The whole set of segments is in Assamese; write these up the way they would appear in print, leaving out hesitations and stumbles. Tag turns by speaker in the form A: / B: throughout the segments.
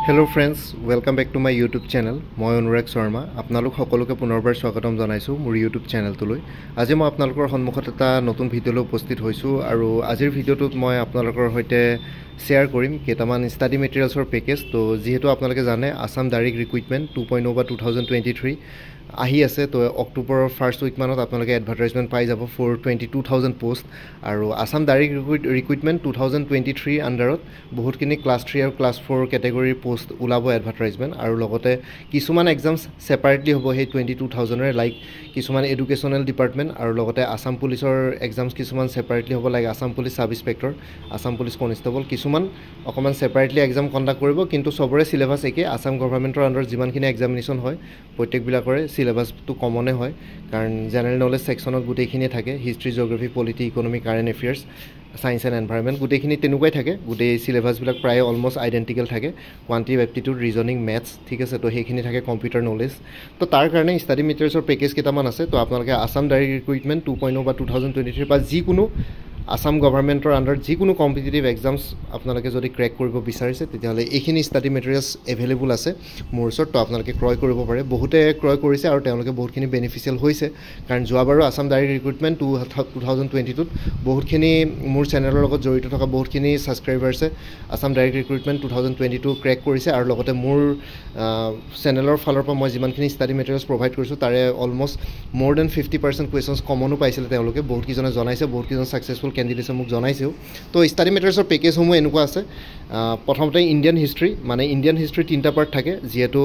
A: Hello friends, welcome back to my YouTube channel. মই অনুৰাগ শৰ্মা আপোনালোক সকলোকে পুনৰবাৰ স্বাগতম জনাইছো মোৰ YouTube চেনেলটোলৈ। আজি মই আপোনালোকৰ সন্মুখত এটা নতুন ভিডিঅলৈ উপস্থিত হৈছো আৰু আজিৰ ভিডিঅটোত মই আপোনালোকৰ সৈতে শেয়াৰ কৰিম কেইটামান ষ্টাডি মেটেৰিয়েলছৰ পেকেজ। তো যেহেতু আপোনালোকে জানে আসাম ডাইৰেক্ট ৰিক্ৰুটমেন্ট 2.0 বা 2023 আহি আছে, তো অক্টোবৰৰ ফাৰ্ষ্ট উইক মানত আপোনালোকে এডভাৰটাইজমেন্ট পাই যাব ফৰ 22,000 পোষ্ট। আৰু আসাম ডাইৰেক্ট ৰিক্ৰুটমেন্ট 2023 আন্ডাৰত বহুতখিনি ক্লাছ 3 আৰু ক্লাছ 4 কেটেগৰীৰ পোষ্ট ওলাব এডভাৰটাইজমেন্ট, আৰু লগতে কিছুমান এক্সামছ সেপাৰেটলি হ'ব সেই 22,000ৰ, লাইক কিছুমান এডুকেশ্যনেল ডিপাৰ্টমেন্ট আৰু লগতে আসাম পুলিচৰ এক্সামছ কিছুমান সেপাৰেটলি হ'ব, like Assam police sub inspector, Assam police constable কিছুমান অকমান সেপাৰেটলি এক্সাম কণ্ডাক্ট কৰিব। কিন্তু সবৰে সিলেবাস একে, আসাম গভৰ্ণমেণ্টৰ আন্ডাৰত যিমানখিনি এক্সামিনেশ্যন হয় প্ৰত্যেকবিলাকৰে সিলেবাসটো কমনে হয়, কাৰণ জেনাৰেল নলেজ সেকশনত গোটেইখিনি থাকে, history, geography, polity, economy, current affairs, science and environment গোটেইখিনি তেনেকুৱাই থাকে। গোটেই সিলেবাসবিলাক প্ৰায় অলমোষ্ট আইডেণ্টিকেল থাকে, কোৱান্টিটিভ, এপ্টিটিউড, ৰিজনিং, মেথছ, ঠিক আছে। তো সেইখিনি থাকে, কম্পিউটাৰ নলেজ। তো তাৰ কাৰণে ষ্টাডি মেটেৰিয়েলছৰ পেকেজ কেইটামান আছে। তো আপোনালোকে আসাম ডাইৰেক্ট ৰিক্ৰুটমেণ্ট 2.0 বা 2023 বা যিকোনো আসাম গভৰ্ণমেণ্টৰ আন্ডাৰত যিকোনো কম্পিটিটিভ এক্সামছ আপোনালোকে যদি ক্ৰেক কৰিব বিচাৰিছে তেতিয়াহ'লে এইখিনি ষ্টাডি মেটেৰিয়েলছ এভেইলেবল আছে মোৰ ওচৰত। তো আপোনালোকে ক্ৰয় কৰিব পাৰে, বহুতে ক্ৰয় কৰিছে আৰু তেওঁলোকে বহুতখিনি বেনিফিচিয়েল হৈছে, কাৰণ যোৱাবাৰো আসাম ডাইৰেক্ট ৰিক্ৰুটমেণ্ট 2022ত বহুতখিনি মোৰ চেনেলৰ লগত জড়িত থকা বহুতখিনি ছাবস্ক্ৰাইবাৰ্ছে আসাম ডাইৰেক্ট ৰিক্ৰুটমেণ্ট 2022 ক্ৰেক কৰিছে, আৰু লগতে মোৰ চেনেলৰ ফালৰ পৰা মই যিমানখিনি ষ্টাডি মেটেৰিয়েলছ প্ৰভাইড কৰিছোঁ তাৰে অলমোষ্ট মোৰ দেন 50% কুৱেশ্যনছ কমনো পাইছিলে তেওঁলোকে, বহুতকেইজনে জনাইছে, বহুতকেইজন ছাকচেছফুল কেণ্ডিডেটছে মোক জনাইছেও। তো ষ্টাডি মেটেৰিয়েলছৰ পেকেজসমূহ এনেকুৱা আছে। প্ৰথমতে ইণ্ডিয়ান হিষ্ট্ৰী, মানে ইণ্ডিয়ান হিষ্ট্ৰী 3টা পাৰ্ট থাকে, যিহেতু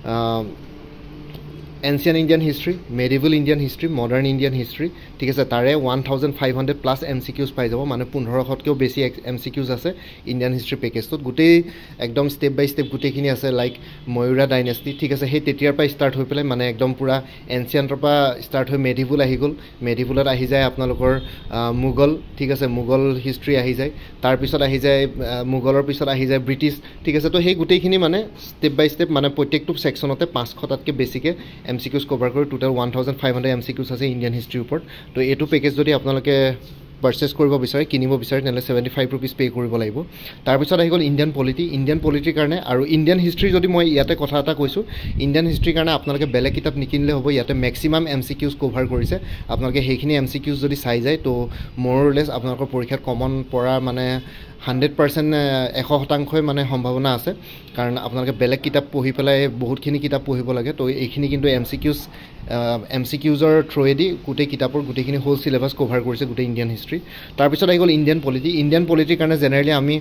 A: ancient Indian history, medieval Indian history, modern Indian history, ঠিক আছে। তাৰে 1,500+ MCQs পাই যাব, মানে 1500তকৈও বেছি MCQs আছে ইণ্ডিয়ান হিষ্ট্ৰী পেকেজটোত। গোটেই একদম ষ্টেপ বাই ষ্টেপ গোটেইখিনি আছে, লাইক ময়ুৰা ডাইনেষ্টি, ঠিক আছে, সেই তেতিয়াৰ পৰা ষ্টাৰ্ট হৈ পেলাই মানে একদম পূৰা এনচিয়েণ্টৰ পৰা ষ্টাৰ্ট হৈ মেডিভেল আহি গ'ল, মেডিভেলত আহি যায় আপোনালোকৰ মোগল, ঠিক আছে, মোগল হিষ্ট্ৰী আহি যায়, তাৰপিছত আহি যায় মোগলৰ পিছত আহি যায় ব্ৰিটিছ, ঠিক আছে। তো সেই গোটেইখিনি মানে ষ্টেপ বাই ষ্টেপ, মানে প্ৰত্যেকটো ছেকশ্যনতে 500টাতকৈ বেছিকৈ MCQs কভাৰ কৰি টোটেল 1,500 MCQs আছে ইণ্ডিয়ান হিষ্ট্ৰীৰ ওপৰত। তো এইটো পেকেজ যদি আপোনালোকে পাৰ্চেছ কৰিব বিচাৰে, কিনিব বিচাৰে, তেনেহ'লে 75 ৰুপিজ পে' কৰিব লাগিব। তাৰপিছত আহি গ'ল ইণ্ডিয়ান পলিটি, ইণ্ডিয়ান পলিটিৰ কাৰণে। আৰু ইণ্ডিয়ান হিষ্ট্ৰী যদি মই ইয়াতে কথা এটা কৈছোঁ, ইণ্ডিয়ান হিষ্ট্ৰীৰ কাৰণে আপোনালোকে বেলেগ কিতাপ নিকিনিলে হ'ব, ইয়াতে মেক্সিমাম MCQs কভাৰ কৰিছে। আপোনালোকে সেইখিনি MCQs যদি চাই যায় তো ম'ৰলেছ আপোনালোকৰ পৰীক্ষাত কমন পৰা মানে 100% 100% মানে সম্ভাৱনা আছে, কাৰণ আপোনালোকে বেলেগ কিতাপ পঢ়ি পেলাই বহুতখিনি কিতাপ পঢ়িব লাগে। তো এইখিনি কিন্তু MCQsৰ থ্ৰুৱেদি গোটেই কিতাপৰ গোটেইখিনি হোল চিলেবাছ কভাৰ কৰিছে গোটেই ইণ্ডিয়ান হিষ্ট্ৰী। তাৰপিছত আহি গ'ল ইণ্ডিয়ান পলিটি। ইণ্ডিয়ান পলিটিৰ কাৰণে জেনেৰেলি আমি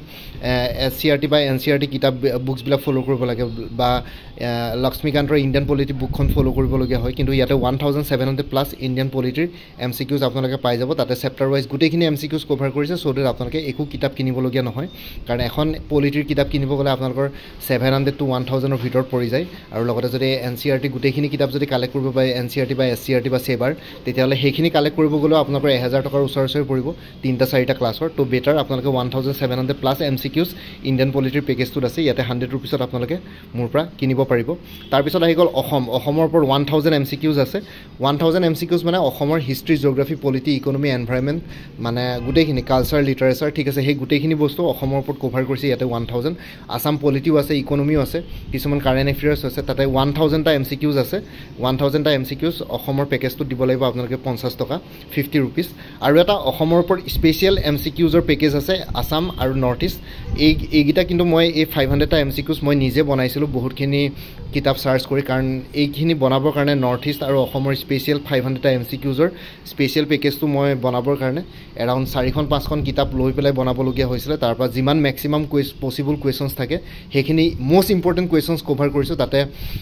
A: SCRT বা NCRT কিতাপ বুকছবিলাক ফ'ল' কৰিব লাগে, বা লক্ষ্মীকান্তৰ ইণ্ডিয়ান পলিটি বুকখন ফ'ল' কৰিবলগীয়া হয়। কিন্তু ইয়াতে 1,700+ ইণ্ডিয়ান পলিটিৰ MCQs আপোনালোকে পাই যাব। তাতে চেপ্টাৰ ৱাইজ গোটেইখিনি MCQs কভাৰ কৰিছে, চ' ডেট আপোনালোকে একো কিতাপ কিনিবলগীয়া নহয়, কাৰণ এখন পলিটিৰ কিতাপ কিনিব গ'লে আপোনালোকৰ 700 to 1,000ৰ ভিতৰত পৰি যায়। আৰু লগতে যদি NCRT গোটেইখিনি কিতাপ যদি কালেক্ট কৰিব পাৰে, NCRT বা SCRT বা চেবাৰ, তেতিয়াহ'লে সেইখিনি কালেক্ট কৰিব গ'লেও আপোনালোকৰ 1,000 টকাৰ ওচৰে পৰিব 3-4টা ক্লাছৰ। তো বেটাৰ আপোনালোকে 1,700+ MCQs ইণ্ডিয়ান পলিটিৰ পেকেজটোত আছে, ইয়াতে 100 ৰুপিছত আপোনালোকে মোৰ পৰা কিনিব পাৰিব। তাৰপিছত আহি গ'ল অসমৰ ওপৰত 1,000 MCQs আছে। 1,000 MCQs মানে অসমৰ history, geography, polity, economy, environment, মানে গোটেইখিনি কালচাৰ, লিটাৰেচাৰ, ঠিক আছে, সেই গোটেইখিনি বস্তু অসমৰ ওপৰত কভাৰ কৰিছে ইয়াতে 1,000। আসাম পলিটিও আছে, ইকনমিও আছে, কিছুমান কাৰেণ্ট এফেয়াৰ্ছ আছে, তাতে 1,000টা MCQs আছে। 1,000টা MCQs অসমৰ পেকেজটোত দিব লাগিব আপোনালোকে 50 টকা, 50 ৰুপিজ। আৰু এটা অসমৰ ওপৰত স্পেচিয়েল MCQsৰ পেকেজ আছে, আসাম আৰু নৰ্থ ইষ্ট। এইকেইটা কিন্তু মই এই 500টা MCQs মই নিজে বনাইছিলোঁ বহুতখিনি কিতাপ চাৰ্চ কৰি, কাৰণ এইখিনি বনাবৰ কাৰণে নৰ্থ ইষ্ট আৰু অসমৰ স্পেচিয়েল 500টা MCQsৰ স্পেচিয়েল পেকেজটো মই বনাবৰ কাৰণে এৰাউণ্ড 4-5খন কিতাপ লৈ পেলাই বনাবলগীয়া হৈছিলে। তাৰ পৰা যিমান মেক্সিমাম পচিবল কুৱেশ্যনছ থাকে সেইখিনি মষ্ট ইম্পৰ্টেণ্ট কুৱেশ্যনছ কভাৰ কৰিছোঁ। তাতে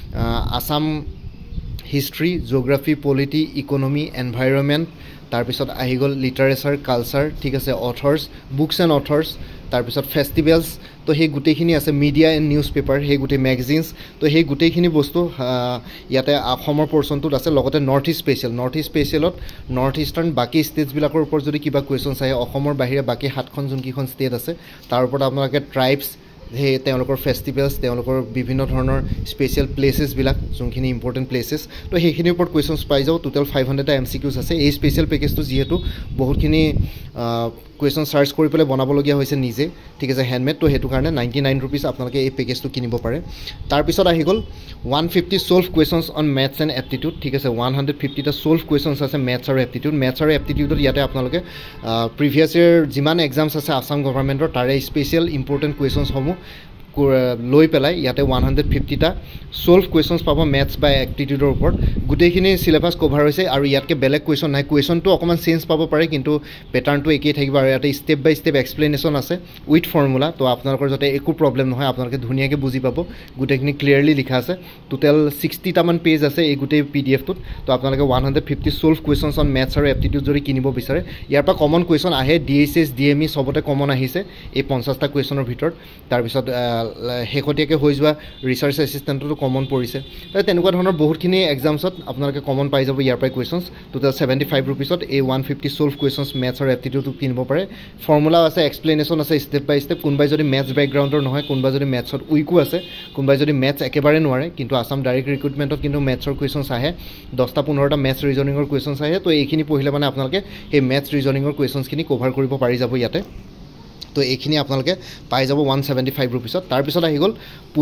A: Assam history, geography, polity, economy, environment, তাৰপিছত আহি গ'ল লিটাৰেচাৰ, কালচাৰ, ঠিক আছে, অথৰ্ছ, বুকছ এণ্ড অথৰ্ছ, তাৰপিছত ফেষ্টিভেলছ, তো সেই গোটেইখিনি আছে, মিডিয়া এণ্ড নিউজ পেপাৰ, সেই গোটেই মেগাজিনছ, তো সেই গোটেইখিনি বস্তু ইয়াতে অসমৰ পৰ্চনটোত আছে। লগতে নৰ্থ ইষ্ট স্পেচিয়েলত নৰ্থ ইষ্টাৰ্ণ বাকী ষ্টেটছবিলাকৰ ওপৰত যদি কিবা কুৱেশ্যনছ আহে, অসমৰ বাহিৰে বাকী 7খন যোনকেইখন ষ্টেট আছে তাৰ ওপৰত আপোনালোকে ট্ৰাইবছ, সেই তেওঁলোকৰ ফেষ্টিভেলছ, তেওঁলোকৰ বিভিন্ন ধৰণৰ স্পেচিয়েল প্লেচেছবিলাক, যোনখিনি ইম্পৰ্টেণ্ট প্লেচেছ, তো সেইখিনিৰ ওপৰত কুৱেশ্যনছ পাই যাওঁ। টোটেল 500টা MCQs আছে। এই স্পেচিয়েল পেকেজটো যিহেতু বহুতখিনি কুৱেশ্যন চাৰ্চ কৰি পেলাই বনাবলগীয়া হৈছে নিজে ঠিক আছে হেণ্ডমেড তো সেইটো কাৰণে 99 रुपीस আপোনালোকে এই পেকেজটো কিনিব পাৰে তাৰপিছত আহি গ'ল 150 solve questions on maths and aptitude ঠিক আছে 150 টা সলভ কুৱেশ্যনছ আছে মেথছ আৰু এপ্টিটিউডত ইয়াতে আপোনালোকে প্ৰিভিয়াছ ইয়েৰ যিমান এক্সামছ আছে আসাম গভৰ্ণমেণ্টৰ তাৰে স্পেচিয়েল ইম্পৰ্টেণ্ট কুৱেশ্যনছসমূহ লৈ পেলাই ইয়াতে 150 টা সলভ কুৱেশ্যনছ পাব মেথছ বা এপ্টিটিউডৰ ওপৰত গোটেইখিনি সিলেবাস কভাৰ হৈছে আৰু ইয়াতকে বেলেগ কুৱেশ্যন নাই কুৱেশ্যনটো অকমান চেঞ্জ পাব পাৰে কিন্তু প্যাটাৰ্নটো একেই থাকিব আৰু ইয়াতে স্টেপ বাই স্টেপ এক্সপ্লেনেশ্যন আছে উইথ ফৰ্মুলা তো আপোনালোকৰ যাতে একো প্ৰবলেম নহয় আপোনালোকে ধুনীয়াকৈ বুজি পাব গোটেইখিনি ক্লিয়াৰলি লিখা আছে টোটেল 60 টা মান পেজ আছে এই গোটেই পিডিএফটোত তো আপোনালোকে 150 সলভ কুৱেশ্যনছ অন মেথছ আৰু এপ্টিটিউড যদি কিনিব বিচাৰে ইয়াৰ পৰা কমন কুৱেশ্যন আহে ডিএছএছ ডিএমই সবতে কমন আহিছে এই 50 টা কুৱেশ্যনৰ ভিতৰত তাৰপিছত শেহতীয়াকৈ হৈ যোৱা ৰিচাৰ্চ এছিষ্টেণ্টতো কমন পৰিছে তো তেনেকুৱা ধৰণৰ বহুতখিনি এক্সামছত আপোনালোকে কমন পাই যাব ইয়াৰ পৰা কুৱেশ্যনছ টোটেল 75 रुपीसত এই 150 সলভ কুৱেশ্যনছ মেথছ আৰু এপ্টিটিউডটো কিনিব পাৰে ফৰ্মুলা আছে এক্সপ্লেনেশ্যন আছে ষ্টেপ বাই ষ্টেপ কোনবাই যদি মেথছ বেকগ্ৰাউণ্ডৰ নহয় কোনবাই যদি মেথছত উইকো আছে কোনবাই যদি মেথছ একেবাৰে নোৱাৰে কিন্তু আসাম ডাইৰেক্ট ৰিক্ৰুটমেণ্টত কিন্তু মেথছৰ কুৱেশ্যনছ আহে 10টা 15টা মেথছ ৰিজনিঙৰ কুৱেশ্যনছ আহে তো এইখিনি পঢ়িলে মানে আপোনালোকে এই মেথছ ৰিজনিঙৰ কুৱেশ্যনছখিনি কভাৰ কৰিব পাৰি যাব ইয়াতে তো এইখিনি আপোনালোকে পাই যাব 175 रुपीसত তাৰপিছত আহি গ'ল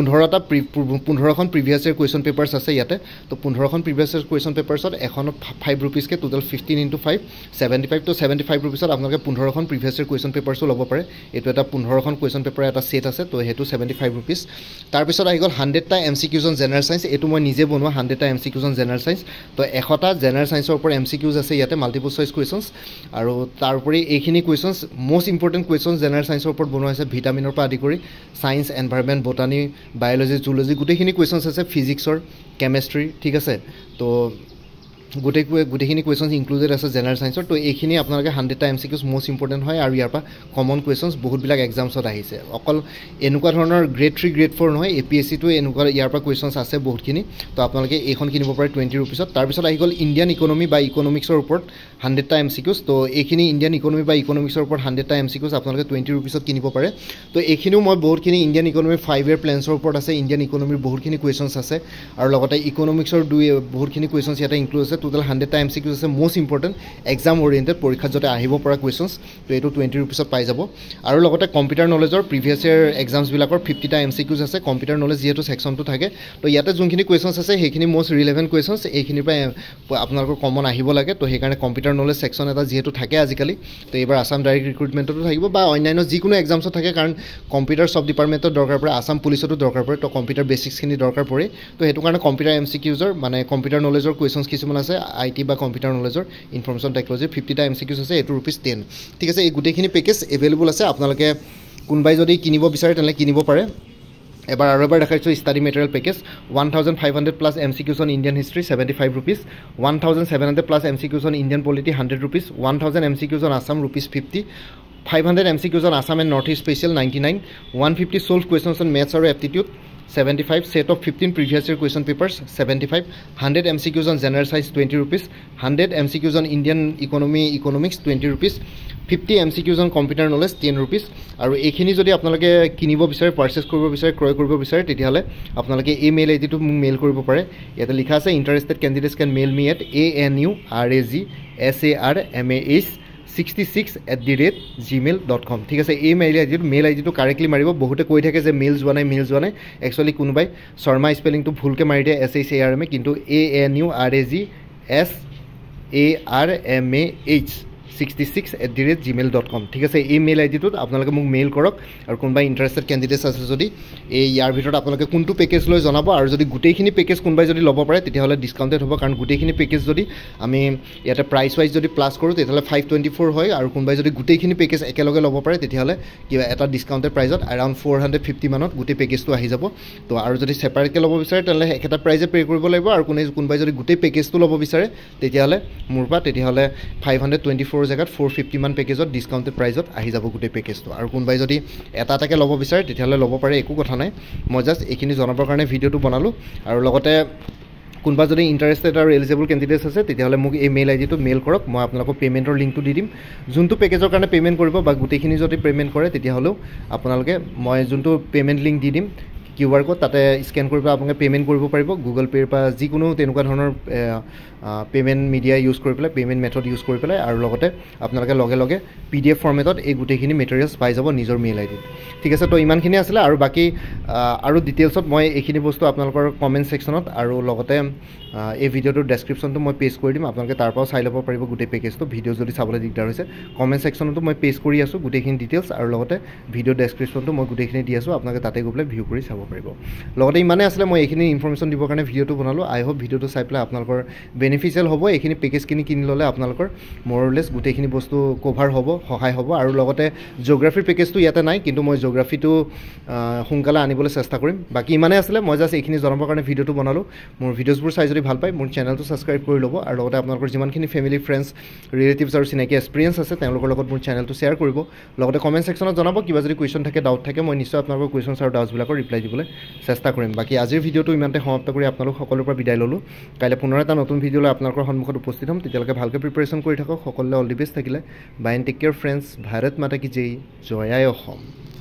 A: 15খন প্ৰিভিয়াছ ইয়েৰ কুৱেশ্যন পেপাৰ্ছ আছে ইয়াতে তো 15খন প্ৰিভিয়াছ ইয়েৰ কুৱেশ্যন পেপাৰ্ছত এখনত 5 रुपीस কে টোটেল 15 × 5 75 তো 75 रुपीसত আপোনালোকে 15খন প্ৰিভিয়াছ ইয়েৰ কুৱেশ্যন পেপাৰ্ছো ল'ব পাৰে এইটো এটা 15খন কুৱেশ্যন পেপাৰ এটা সেট আছে তো হেতু 75 रुपीस তাৰপিছত আহি গ'ল 100টা MCQs অন জেনাৰেল সায়েন্স এটো মই নিজে বনোৱা 100টা MCQs অন জেনাৰেল সায়েন্স তো 100টা জেনাৰেল সায়েন্সৰ ওপৰত MCQs আছে ইয়াতে মাল্টিপল চইচ কুৱেশ্যনছ আৰু তাৰ উপৰি এইখিনি questions most important questions general সায়েন্সৰ ওপৰত বনোৱা হৈছে ভিটামিনৰ পৰা আদি কৰি science environment botany biology zoology গোটেইখিনি কুৱেশ্যনছ আছে ফিজিক্সৰ কেমিষ্ট্ৰি ঠিক আছে তো গোটেইখিনি কুৱেশ্যনছ ইনক্লুডেড আছে জেনাৰেল সায়েন্সৰ তো এইখিনি আপোনালোকে 100টা MCQs মোষ্ট ইম্পৰ্টেণ্ট হয় আৰু ইয়াৰ পৰা কমন কুৱেশ্যনছ বহুতবিলাক এক্সামছত আহিছে অকল এনেকুৱা ধৰণৰ গ্ৰেড 3 গ্ৰেড 4 নহয় APSC টো এনেকুৱা ইয়াৰ পৰা কুৱেশ্যনছ আছে বহুতখিনি তো আপোনালোকে এইখন কিনিব পাৰে 20 रुपीसত তাৰপিছত আহি গ'ল ইণ্ডিয়ান ইকনমি বা ইকনমিক্সৰ ওপৰত 100টা MCQs তো এইখিনি ইণ্ডিয়ান ইকনমি বা ইকনমিক্সৰ ওপৰত 100টা MCQs আপোনালোকে 20 रुपीसত কিনিব পাৰে তো এইখিনিও মই বহুতখিনি ইণ্ডিয়ান ইকনমি 5 ইয়াৰ প্লেনছৰ ওপৰত আছে ইণ্ডিয়ান ইকনমিৰ বহুতখিনি কুৱেশ্যনছ আছে আৰু লগতে ইকনমিক্সৰ বহুতখিনি কুৱেশ্যনছ ইয়াতে ইনক্লুড আছে টোটেল 100টা MCQs আছে মোষ্ট ইম্পৰ্টেণ্ট এক্সাম ওৰিয়েণ্টেড পৰীক্ষাত যাতে আহিব পৰা কুৱেশ্যনছ তো এইটো 20 रुपीसত পাই যাব আৰু লগতে কম্পিউটাৰ নলেজৰ প্ৰিভিয়াছ ইয়াৰ এক্সামছ বিলাকৰ 50টা MCQs আছে কম্পিউটাৰ নলেজ যেহেতু সেকশনটো থাকে তো ইয়াতে যোনখিনি কুৱেশ্যনছ আছে সেইখিনি মোষ্ট ৰিলেভেন্ট কুৱেশ্যনছ এইখিনিৰ পৰা আপোনালোকৰ কমন আহিব লাগে তো সেইকাৰণে কম্পিউটাৰ নলেজ সেকশন এটা যেহেতু থাকে আজিকালি তো এবাৰ আসাম ডাইৰেক্ট ৰিক্ৰুটমেণ্টতো থাকিব বা অন্যান্য যিকোনো এক্সামছত থাকে কাৰণ কম্পিউটাৰ সব ডিপাৰ্টমেণ্টৰ দৰকাৰ পৰে আসাম পুলিচতো দৰকাৰ পৰে তো কম্পিউটাৰ বেচিক্সখিনি দৰকাৰ পৰে তো সেইটো কাৰণে কম্পিউটাৰ MCQsৰ মানে কম্পিউটাৰ নলেজৰ কুৱেশ্যনছ কিছুমান আছে IT বা কম্পিউটাৰ নলেজৰ ইনফৰমেশ্যন টেকনলজি 50টা MCQs আছে এটো ₹10 ঠিক আছে এই গোটেইখিনি পেকেজ এভেইলেবল আছে আপোনালোকে কোনবাই যদি কিনিব বিচাৰে তেনে কিনিব পাৰে এবাৰ আৰু এবাৰ দেখাইছো study material package 1500 plus MCQs on Indian history 75 rupees 1700 plus MCQs on Indian polity 100 rupees 1000 MCQs on Assam ₹50 500 MCQs on Assam and Northeast Special 99 150 solved questions on maths or aptitude 75 set of 15 previous year question papers 75 100 MCQs on general science 20 rupees 100 MCQs on Indian economics 20 rupees 50 MCQs on computer knowledge 10 rupees আৰু এইখিনি যদি আপোনালোকে কিনিব বিচাৰে পাৰচেজ কৰিব বিচাৰে ক্ৰয় কৰিব বিচাৰে তেতিয়াহলে আপোনালোকে এই মেইল আইডিটো মোক মেইল কৰিব পাৰে ইয়াতে লিখা আছে interested candidates can mail me at anuragsaramah66@gmail.com ঠিক আছে এই মেইল আইডিটো কাৰেক্টলি মাৰিব বহুতে কৈ থাকে যে মেইল যোৱা নাই একচুয়ালি কোনোবাই শৰ্মা স্পেলিংটো ভুলকে মাৰি দিয়ে SHARMA কিন্তু anuragsaramah66@gmail.com ঠিক আছে এই মেইল আইডিটোত আপোনালোকে মোক মেইল কৰক আৰু কোনবা ইন্টাৰেষ্টেড ক্যান্ডিডেটস আছে যদি এই ইয়াৰ ভিতৰত আপোনালোকে কোনটো পেকেজ লৈ জনাব আৰু যদি গোটেইখিনি পেকেজ কোনবাই যদি ল'ব পাৰে তেতিয়াহলে ডিসকাউন্টেড হ'ব কাৰণ গোটেইখিনি পেকেজ যদি আমি ইয়াতে প্ৰাইস ওয়াইজ যদি প্লাস কৰো তেতিয়াহলে 524 হয় আৰু কোনবাই যদি গোটেইখিনি পেকেজ একেলগে ল'ব পাৰে তেতিয়াহলে কিবা এটা ডিসকাউন্টেড প্ৰাইজত अराउंड 450 মানত গোটেই পেকেজটো আহি যাব তো আৰু যদি সেপাৰেটকে ল'ব বিচাৰে তেতিয়াহলে একেটা প্ৰাইজে পে কৰিব লাগিব আৰু কোনবাই যদি গোটেই পেকেজটো ল'ব বিচাৰে তেতিয়াহলে মোৰপা তেতিয়াহলে 524 জায়গাত 450 মান পেকেজত ডিসকাউন্টেড প্ৰাইজত আহি যাব গোটেই পেকেজটো আৰু কোনবাই যদি এটাকে ল'ব বিচাৰে তেতিয়াহলে ল'ব পাৰে একো কথা নাই মই জাস্ট এইখিনি জনাবৰ কাৰণে ভিডিওটো বনালো আৰু লগতে কোনবা যদি ইন্টাৰেষ্টেড আৰু এলিজিবল ক্যান্ডিডেটস আছে তেতিয়াহলে মোক এই মেইল আইডিটো মেইল কৰক মই আপোনালোকক পেমেন্টৰ লিংকটো দি দিম যোনটো পেকেজৰ কাৰণে পেমেন্ট কৰিব বা গোটেইখিনি যদি পেমেন্ট কৰে তেতিয়াহলে আপোনালোকে মই যোনটো পেমেন্ট লিংক দি দিম QR কোড তাতে স্কেন কৰি পেলাই আপোনালোকে পে'মেণ্ট কৰিব পাৰিব গুগল পে'ৰ পৰা যিকোনো তেনেকুৱা ধৰণৰ পে'মেণ্ট মিডিয়া ইউজ কৰি পেলাই পে'মেণ্ট মেথড ইউজ কৰি পেলাই আৰু লগতে আপোনালোকে লগে লগে PDF ফৰ্মেটত এই গোটেইখিনি মেটেৰিয়েলছ পাই যাব নিজৰ মেইল আইডিত ঠিক আছে তো ইমানখিনি আছিলে আৰু বাকী আৰু ডিটেইলছত মই এইখিনি বস্তু আপোনালোকৰ কমেণ্ট ছেকশ্যনত আৰু লগতে এই ভিডিঅ'টোৰ ডেছক্ৰিপশ্যনটো মই পেষ্ট কৰি দিম আপোনালোকে তাৰ পৰাও চাই ল'ব পাৰিব গোটেই পেকেজটো ভিডিঅ' যদি চাবলৈ দিগদাৰ হৈছে কমেণ্ট ছেকশ্যনতো মই পেষ্ট কৰি আছোঁ গোটেইখিনি ডিটেইলছ আৰু লগতে ভিডিঅ' ডেছক্ৰিপশ্যনটো মই গোটেইখিনি দি আছোঁ আপোনালোকে তাতে গৈ পেলাই ভিউ কৰি চাব পাৰিব লগতে ইমানেই আছিলে মই এইখিনি ইনফৰমেশ্যন দিবৰ কাৰণে ভিডিঅ'টো বনালোঁ আই হোপ ভিডিঅ'টো চাই পেলাই আপোনালোকৰ বেনিফিচিয়েল হ'ব এইখিনি পেকেজখিনি কিনি ল'লে আপোনালোকৰ মৰলেছ গোটেইখিনি বস্তু কভাৰ হ'ব সহায় হ'ব আৰু লগতে জিঅ'গ্ৰাফিৰ পেকেজটো ইয়াতে নাই কিন্তু মই জিঅ'গ্ৰাফিটো সোনকালে আনিবলৈ চেষ্টা কৰিম বাকী ইমানেই আছিলে মই জাষ্ট এইখিনি জনাবৰ কাৰণে ভিডিঅ'টো বনালোঁ মোৰ ভিডিঅ'ছবোৰ চাই যদি ভাল পায় মোৰ চেনেলটো ছাবস্ক্ৰাইব কৰি ল'ব আৰু লগতে আপোনালোকৰ যিমানখিনি ফেমিলি ফ্ৰেণ্ডছ ৰিলেটিভছ আৰু চিনাকি এক্সপিৰিয়েঞ্চ আছে তেওঁলোকৰ লগত মোৰ চেনেলটো শ্বেয়াৰ কৰিব লগতে কমেণ্ট ছেকশ্যনত জনাব কিবা যদি কুৱেশ্যন থাকে ডাউট থাকে মই নিশ্চয় আপোনালোকৰ কুৱেশ্যনছ আৰু ডাউটছবিলাকৰ ৰিপ্লাই দিবলৈ চেষ্টা কৰিম বাকী আজিৰ ভিডিঅ'টো ইমানতে সমাপ্ত কৰি আপোনালোক সকলোৰ পৰা বিদায় ল'লোঁ কাইলৈ পুনৰ এটা নতুন ভিডিঅ' লৈ আপোনালোকৰ সন্মুখত উপস্থিত হ'ম তেতিয়ালৈকে ভালকৈ প্ৰিপাৰেশ্যন কৰি থাকক সকলোলৈ অল দি বেষ্ট থাকিলে bye and take care friends Bharat Mata কি জয় জয় অসম